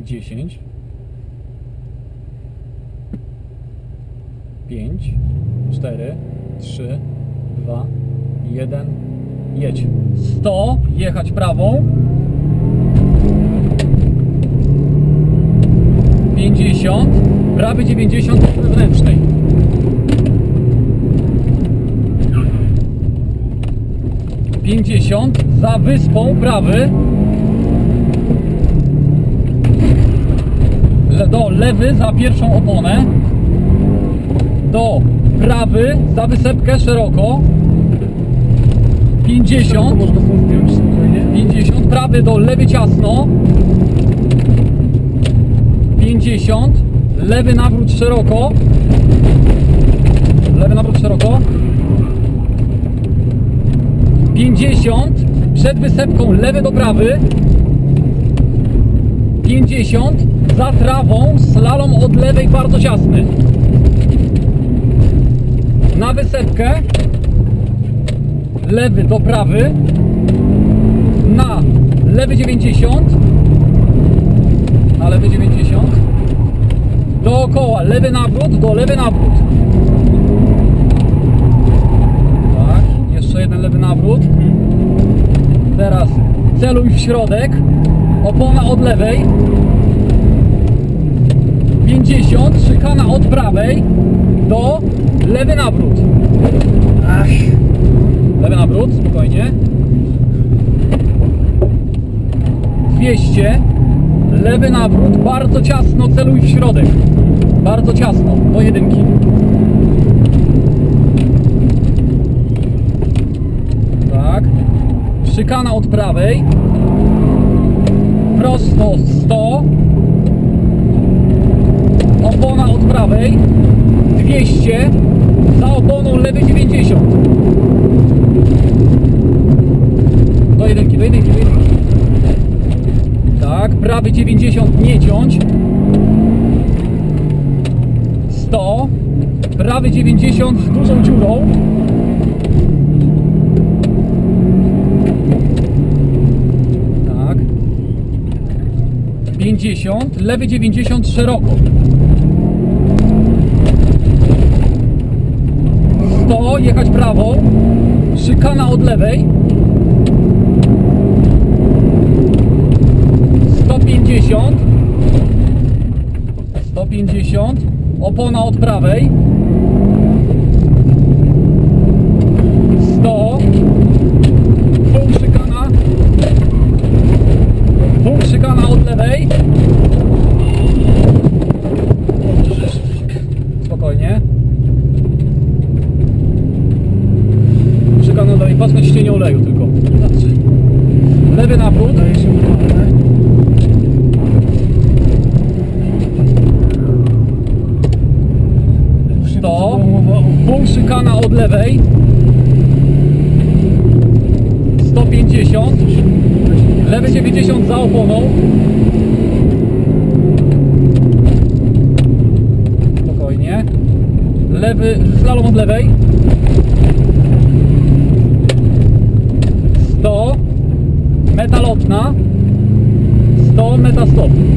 10, 5, 4, 3, 2, 1, jedź. 100, jechać prawą. 50, prawy 90 wewnętrznej. 50, za wyspą prawy. Do lewy za pierwszą oponę. Do prawy za wysepkę szeroko. 50, 50, prawy do lewy ciasno. 50, lewy nawrót szeroko. Lewy nawrót szeroko. 50, przed wysepką lewy do prawy. 50, za trawą slalom od lewej bardzo ciasny. Na wysepkę lewy do prawy. Na lewy 90. Na lewy 90. Dookoła lewy nawrót do lewy nawrót. Tak, jeszcze jeden lewy nawrót. Teraz celuj w środek. Opona od lewej. 50, szykana od prawej do lewy nawrót. Ach. Lewy nawrót, spokojnie. 200, lewy nawrót, bardzo ciasno, celuj w środek. Bardzo ciasno, do jedynki. Tak. Szykana od prawej. Prosto 100. Opona od prawej. 200. Za oponą lewy 90. Do jedynki, do jedynki, do jedynki. Tak, prawy 90 nie ciąć. 100. Prawy 90 z dużą dziurą. Tak. 50. Lewy 90 szeroko. 100. Jechać prawą. Szykana od lewej. 150. 150. Opona od prawej. 100. Pół szykana. Pół szykana od lewej. Spokojnie. Szykana od lewej. Patrz na ciśnienie oleju tylko. Lewy nawrót. 100. Pół szykana od lewej. 150. Lewy 90 za oponą. Spokojnie. Lewy, slalom od lewej. 100. Meta lotna. 100, meta stop.